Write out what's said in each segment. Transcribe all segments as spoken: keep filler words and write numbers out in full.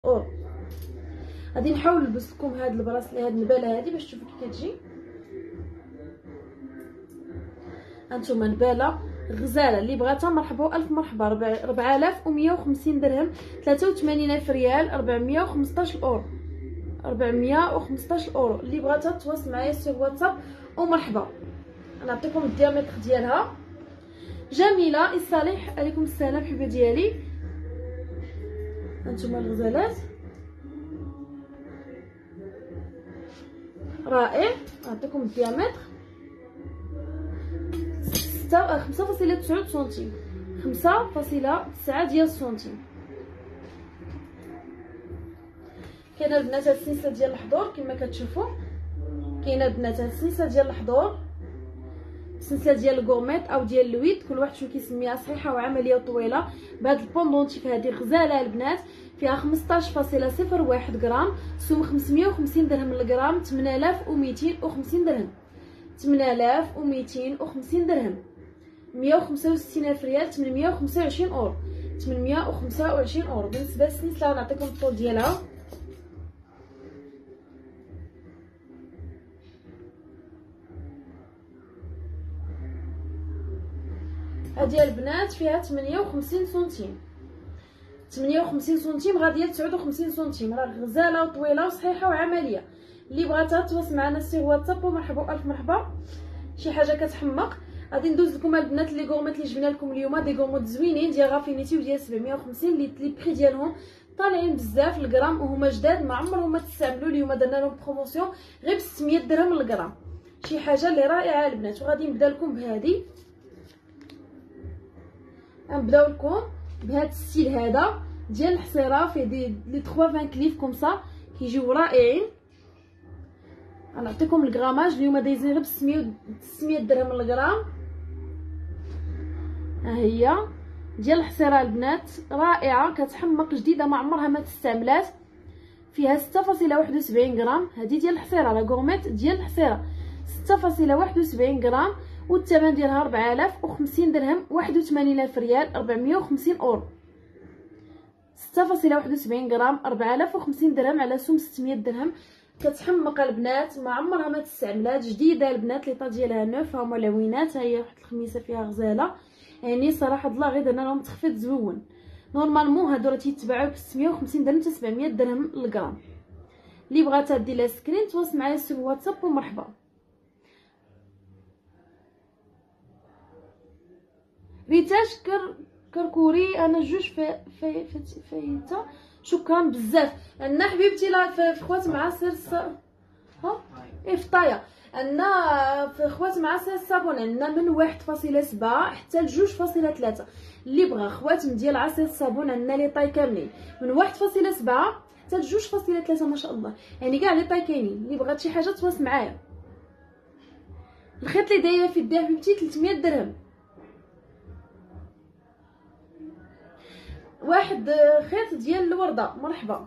اورو. غادي نحاول نلبس لكم هاد البراس هاد النباله هادي باش تشوفوا كي كتجي. هانتوما نباله غزاله اللي بغاتها مرحبا الف مرحبا. ربعة آلاف ومية وخمسين درهم، ثلاثة وثمانين الف ريال، أربعمية وخمسطاش اورو. أربعمية وخمسطاش اورو. اللي بغاتها تواصل معايا سيغ واتساب ومرحبا. نعطيكم الديامتر ديالها. جميله الصالح عليكم السلام حبيبه ديالي. هانتوما الغزالات رائع. نعطيكم الديامتر خمسة فاصلة تسعة سنتيم، خمسة فاصلة تسعة ديال السنتيم. كاينه البنات هاد السلسله ديال الحضور كما كتشوفوا. كاينه البنات هاد السلسله ديال الحضور، السلسله ديال الكورميت او ديال اللويد، كل واحد شنو كيسميها، صحيحه وعمليه وطويله. بهاد البوندونتيف هذه غزاله البنات، فيها خمسطاش فاصلة صفر واحد غرام، سوم خمسمية وخمسين درهم للغرام، ثمانية آلاف ومئتين وخمسين درهم، ثمانية آلاف ومئتين وخمسين درهم، مية وخمسة وستين الف ريال، ثمنمية وخمسة وعشرين اورو، ثمنمية وخمسة وعشرين اورو. بالنسبه للسلسله نعطيكم الطول ديالها. هذه البنات فيها ثمانية وخمسين سنتيم، ثمانية وخمسين سنتيم غاديه تسعة وخمسين سنتيم. راه غزاله وطويله وصحيحه وعمليه. اللي بغاتها تواصل معنا سيغ واتساب ومرحبا الف مرحبا. شي حاجه كتحمق. غادي ندوز لكم البنات لي غورميت اللي جبنا لكم اليوم، دي غورميت زوينين ديال غافينيتي وديال سبعمية وخمسين، اللي لي بري ديالهم طالعين بزاف الغرام وهما جداد ما عمرهم ما تستعملوا. اليوم درنا لهم بروموسيون غير ب ستمية درهم للغرام، شي حاجه اللي رائعه البنات. وغادي نبدا لكم بهذه، غنبداو لكم بهذا الستيل هذا ديال الحصيره، فيه دي لي ثلاثة كليف كوم سا كيجيو رائعين. غنعطيكم الغراماج اليوم دايزين غير ب ستمية درهم للغرام. ها هي ديال الحصيره البنات رائعه كتحمق، جديده ما عمرها ما تستعملات. فيها ستة فاصلة واحد وسبعين غرام. هذه ديال الحصيره لا غورميت ديال الحصيره ستة فاصلة واحد وسبعين غرام، والثمن ديالها ربعة آلاف وخمسين درهم، واحد وثمانين الف ريال، أربعمية وخمسين اورو. ستة فاصلة واحد وسبعين غرام، أربعة آلاف وخمسين درهم على سوم ستمية درهم. كتحمق البنات ما عمرها ما تستعملات، جديده البنات، ليطا ديالها نوف. هما لوينات. ها هي واحد الخميسه فيها غزاله، يعني صراحه الله غير درنا لهم تخفيض زوين. نورمالمون هادو راه تيتباعوا ب ستمية وخمسين درهم حتى سبعمية درهم للغرام. اللي بغاتها دير لها سكرين تواصل معايا في الواتساب ومرحبا. ريتاش كر كركوري انا جوج في في في فايته. شكرا بزاف. عندنا حبيبتي لا في خوات معاصر ها ايه في طايه. عندنا في خوات معاصر الصابون عندنا من واحد فاصلة سبعة حتى لجوج فاصلة ثلاثة. اللي بغى خواتم ديال عصير الصابون عندنا لي طاي كاملين من واحد فاصلة سبعة حتى لجوج فاصلة ثلاثة ما شاء الله، يعني كاع لي طاي كاينين. اللي بغات شي حاجه تواصل معايا. الخيط اللي دايره في يديها حبيبتي ثلاثمية درهم. واحد خيط ديال الورده مرحبا.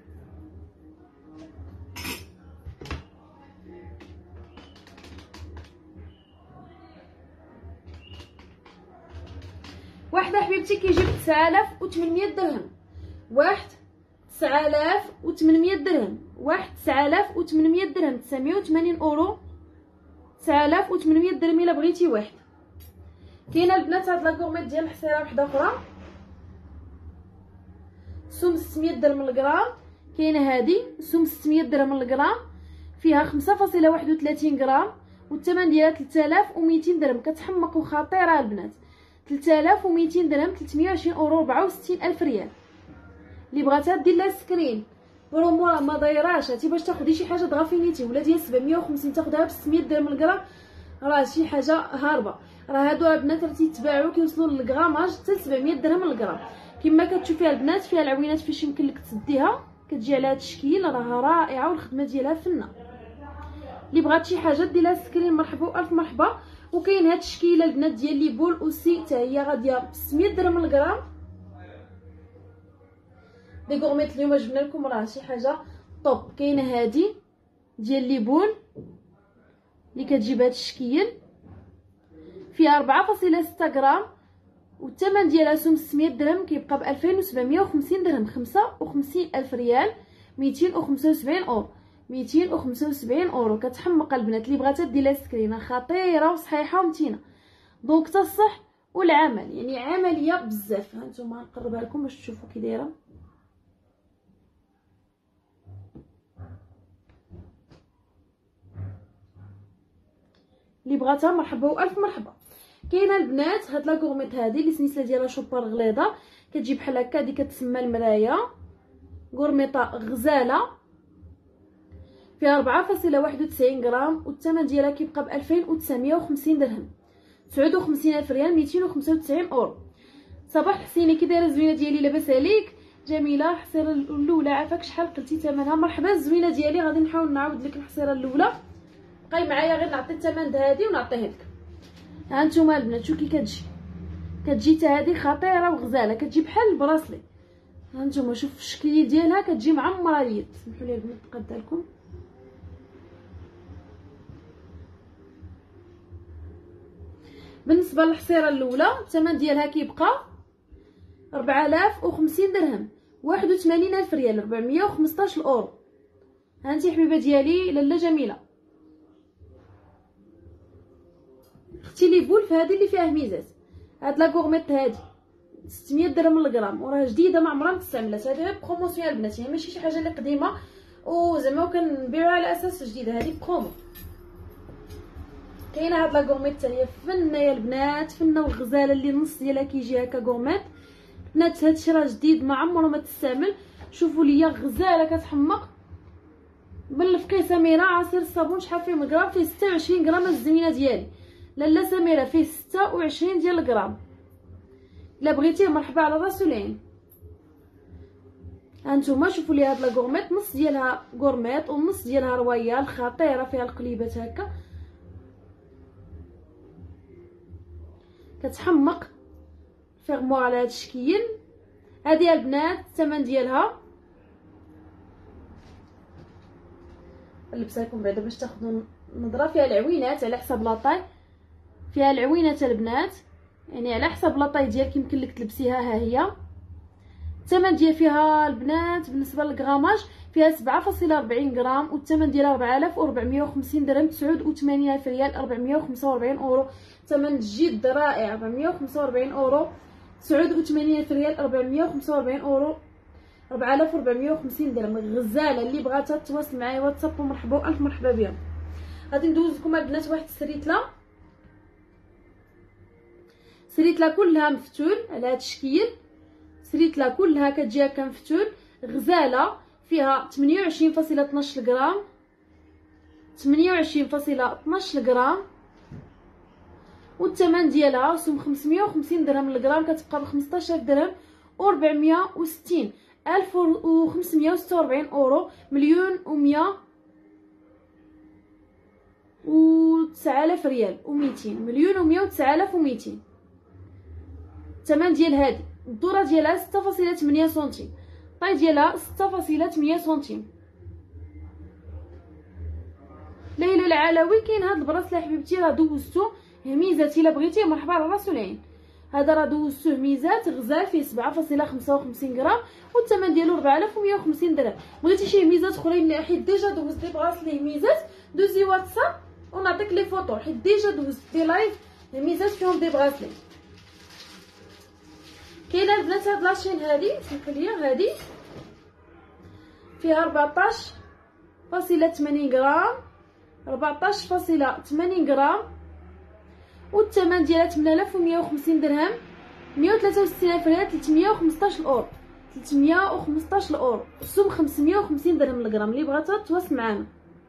واحده حبيبتي كيجي ب تسعة آلاف وثمنمية درهم. واحد تسعة آلاف وثمنمية درهم. واحد تسعة آلاف وثمنمية درهم، تسعمية وثمانين اورو. تسعة آلاف وثمنمية درهم الا بغيتي واحد. كاينه البنات هاد لاكورميت ديال الحصيره وحده اخرى سوم ستمية درهم للغرام. كاينه هادي سوم ستمية درهم للغرام، فيها خمسة فاصلة واحد وثلاثين غرام، والثمن ديالها ثلاثة آلاف ومئتين درهم. كتحمق وخطيره البنات. ثلاثة آلاف ومئتين درهم، ثلاثمية وعشرين اورو، أربعة وستين الف ريال. اللي بغاتها دير لها سكرين. برومو راه ما دايراش. هاتي باش تاخدي شي حاجه دغافينيتي ولا ديال سبعمية وخمسين تاخدها ب ستمية درهم للغرام، راه شي حاجه هاربه. راه هادو البنات راه تيتباعوا كيوصلوا للغراماج حتى سبعمية درهم للغرام. كما كتشوفيها البنات فيها العوينات فاش يمكن لك تسديها، كتجي على هذا الشكل. راها رائعه والخدمه ديالها فنه. اللي بغات شي حاجه دير لها سكرين مرحبا الف مرحبا. وكاين هاد الشكيله البنات ديال لي بول اوسي حتى هي غاديه ب ستمية درهم للغرام. دي غورميت اليوم جبنا لكم راه شي حاجه طوب. كاينه هادي ديال لي بول اللي كتجي بهذا الشكل، فيها أربعة فاصلة ستة غرام، والثمن ديالها سوم ستمية درهم كيبقى ب ألفين وسبعمية وخمسين درهم، خمسة وخمسين ألف ريال، ميتين وخمسة وسبعين اورو، ميتين وخمسة وسبعين اورو. كتحمق البنات اللي بغات دير لها سكرينه خطيره وصحيحه ومتينه. دونك حتى الصح والعمل، يعني عمليه بزاف. ها نتوما نقربها لكم باش تشوفوا كي دايره. اللي بغاتها مرحبا والف مرحبا. كاينه البنات هاد لا كورميط هادي اللي سنيتها ديالها شوبر غليظه، كتجي بحال هكا، هادي كتسمى المرايه، كورميطه غزاله فيها أربعة فاصلة واحد وتسعين غرام، والثمن ديالها كيبقى ب ألفين وتسعمية وخمسين درهم، تسعة وخمسين ألف ريال، ميتين وخمسة وتسعين اورو. صباح الحسيني، كي دايره الزوينه ديالي؟ لاباس عليك؟ جميله. الحصيره الاولى عافاك شحال قلتي ثمنها؟ مرحبا الزوينه ديالي، غادي نحاول نعاود لك الحصيره الاولى. بقاي معايا غير نعطي الثمن هادي ونعطيه لك. ها نتوما البنات شوفوا كي كتجي، كتجي حتى هادي خطيره وغزاله، كتجي بحال البراسلي. ها نتوما شوف الشكل ديالها، كتجي معمره اليد. سمحوا لي البنات نقادها لكم. بالنسبه للحصيره الاولى الثمن ديالها كيبقى أربعة آلاف وخمسين درهم، واحد وثمانين ألف ريال، أربعمية وخمسطاش اورو. هانتي حبيبه ديالي لاله جميله. اختي لي بولف هذه اللي فيها ميزات. هاد لا كورميط هادي ستمية درهم للغرام، وراه جديده ما عمرها مستعملات. هذه غير بروموسيون البنات، يعني ماشي شي حاجه اللي قديمه وزعما وكنبيعوها على اساس جديده، هذه برومو. كاينه هاد لا كورميط حتى هي فنه يا البنات، فنه وغزاله، اللي النص ديالها كيجي هكا كورميط. بنات هادشي راه جديد ما عمره ما تستعمل. شوفوا ليا غزاله كتحمق. بالفقيه سميره عصير الصابون شحال فيه من غرام؟ فيه ستة وعشرين غرام. الزوينه ديالي لاله سميره فيه ستة وعشرين ديال الغرام. الا بغيتيه مرحبا على راس العين. هانتوما شوفوا لي هاد لا كورميط، نص ديالها كورميط والنص ديالها رويال، خطيره فيها القليبات هكا كتحمق. فيغموار على هاد الشكل. هادي البنات الثمن ديالها نلبسها لكم بعدا باش تاخذوا نظره. فيها العوينات على حساب لاطاي، فيها العوينات البنات، يعني على حساب لاطاي ديالك يمكن لك تلبسيها. ها هي الثمن ديال فيها البنات بالنسبه للغراماج فيها سبعة فاصلة أربعين غرام، والثمن ديالها أربعة آلاف وأربعمية وخمسين درهم، تسعة وثمانين ألف ريال، أربعمية وخمسة وأربعين اورو. ثمن جد رائع، أربعمية وخمسة وأربعين اورو، تسعة وثمانين ألف ريال، أربعمية وخمسة وأربعين اورو، أربعة آلاف وأربعمية وخمسين درهم. غزاله. اللي بغاتها تواصل معايا واتساب ومرحبا والف مرحبا بها. غادي ندوز لكم البنات واحد السريتله، سريتله كلها مفتول على هذا الشكل. سريتله كلها كتجي هكا مفتول، غزاله، فيها ثمانية وعشرين فاصلة اثناش غرام، ثمانية وعشرين فاصلة اثناش غرام، والثمن ديالها سوم خمسمية وخمسين درهم للغرام، كتبقى ب خمسطاش ألف درهم وأربعمية وستين ألف وخمسمية وستة وأربعين اورو، مليون ومية وتسعة آلاف ريال وميتين، مليون ومية وتسعة آلاف وميتين. الثمن ديال هادي الدوره ديالها ستة فاصلة ثمانية سنتيم، الطاي ديالها ستة فاصلة ثمانية سنتيم. ليلى العلوي كاين هاد البراسله حبيبتي راه دوزتو ميزات، الا بغيتيه مرحبا على راس العين. هذا راه دوزتوه ميزات، غزال، فيه سبعة فاصلة خمسة وخمسين غرام، والثمن ديالو أربعة آلاف ومية وخمسين درهم. بغيتي شي ميزات اخرين حيت ديجا دوزت لي براسلي ميزات، دوزي واتساب ونعطيك لي فوطو حيت ديجا دوزت دي لايف ميزات فيهم دي براسلي. كاينه البنات هاد لاشين هادي، سمحوا لي، هادي فيها أربعطاش فاصلة ثمانين غرام، أربعطاش فاصلة ثمانين غرام، والثمن ديالها ثمانية آلاف ومية وخمسين درهم، مية وثلاثة وستين ألف ريال، ثلاثمية وخمسطاش اورو، ثلاثمية وخمسطاش اورو، السوم خمسمية وخمسين درهم للغرام. اللي بغاتها تواصل معانا.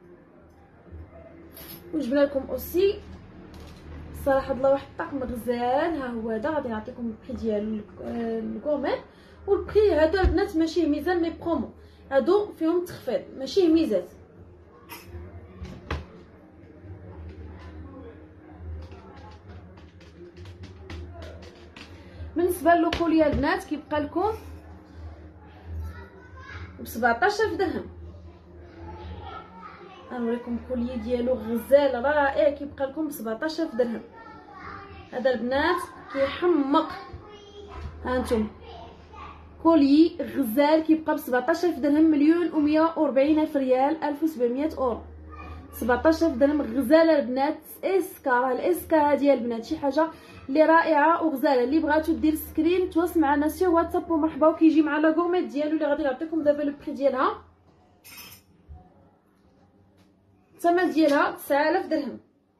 وجبنا لكم اوسي صراحه الله واحد الطقم غزال. ها هو هذا، غادي نعطيكم البري ديال الكوميط. والبري هذا البنات ماشي ميزان مي برومو، هادو فيهم تخفيض ماشي ميزات. بالنسبه للكوليه البنات كيبقى لكم ب سبعطاش ألف درهم. غنوريكم الكوليه ديالو غزال رائع، كيبقى لكم ب سبعطاش ألف درهم. هذا البنات كيحمق ها انتم كولي غزال كيبقى ب سبعطاش ألف درهم، مليون ومية وربعين ألف ريال، ألف وسبعمية اورو. سبعطاش ألف درهم غزاله البنات اسكا. راه الاسكا هادي البنات شي حاجه اللي رائعه وغزاله. اللي بغاتو دير سكرين تواصل معنا سي واتساب ومرحبا. وكيجي مع لا غورميت ديالو اللي غادي نعطيكم دابا لو بري ديالها. الثمن ديالها تسعة آلاف درهم.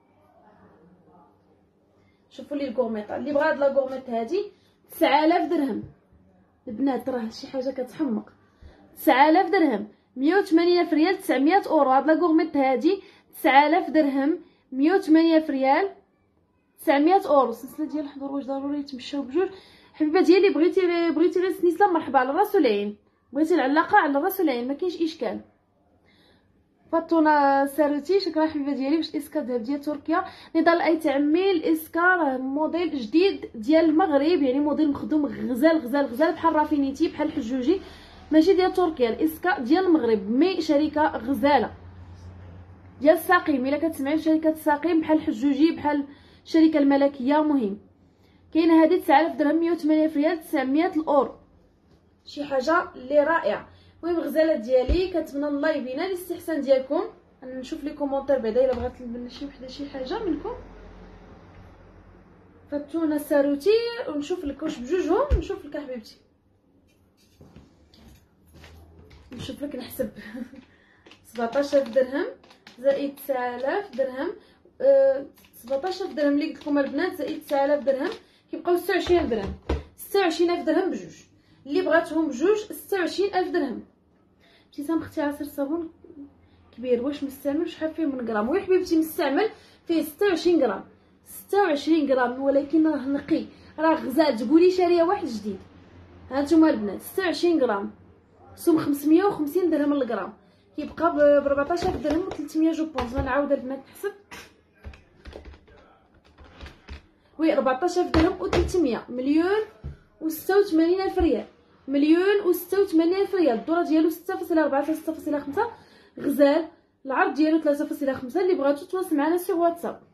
شوفوا لي الكورميطه اللي بغا هاد لا غورميط هادي تسعة آلاف درهم البنات، راه شي حاجه كتحمق. تسعة آلاف درهم، مية وثمانين ألف ريال، تسعمية اورو. هاد لا غورميط هادي تسعة آلاف درهم، مية وثمانين ألف ريال، تسعمية اورو. السلسله ديال الحضور واش ضروري يتمشاو بجوج؟ حبيبه ديالي بغيتي بغيتي غير سنيسله مرحبا، على الراس والعين. بغيتي العلاقه على الراس والعين ما كاينش اشكال. فاطونا ساروتي شكرا حبيبه ديالي. واش اسكا ديال ديال تركيا؟ نضال اي تعمي الاسكا راه موديل جديد ديال المغرب، يعني موديل مخدوم غزال غزال غزال بحال رافينيتي بحال الحجوجي، ماشي ديال تركيا. الاسكا ديال المغرب مي شركه غزاله ديال الساقيم. الا كتسمعي في شركه الساقيم بحال الحجوجي بحال الشركه الملكيه. مهم كاينه هذه تسعة آلاف درهم، مية وثمانين ألف ريال، تسعمية الاورو. شي حاجه اللي رائعه. المهم الغزاله ديالي كنتمنى الله يبينا الاستحسان ديالكم. انا نشوف لي كومونتير بعدا الا بغات لنا شي وحده شي حاجه منكم. فاتونا ساروتي ونشوف لك واش بجوجهم. نشوف لك حبيبتي، نشوف لك نحسب. سبعطاش ألف درهم زائد تسعة آلاف درهم، أه سبعطاش ألف درهم اللي قلت لكم البنات زائد تسعة آلاف درهم كيبقاو ستة وعشرين ألف درهم. ستة وعشرين ألف درهم بجوج. اللي بغاتهم بجوج ستة وعشرين ألف درهم. ابتسام اختي عصير صابون كبير واش مستعمل شحال فيه من غرام؟ وي حبيبتي مستعمل فيه ستة وعشرين غرام. ستة وعشرين غرام ولكن راه نقي راه غزال. تقولي شاريه واحد جديد. ها نتوما البنات ستة وعشرين غرام سوم خمسمية وخمسين درهم للغرام، كيبقى ب أربعطاش ألف درهم و ثلاثمية جو بونس. غنعاود البنات نحسب. وي أربعطاش ألف درهم و ثلاثمية، مليون و ستة وثمانين ألف ريال، مليون و ستة وثمانين ألف ريال. الدورة ديالو ستة فاصلة أربعة حتى ستة فاصلة خمسة غزال. العرض ديالو ثلاثة فاصلة خمسة. اللي بغاتو تواصل معنا سي واتساب.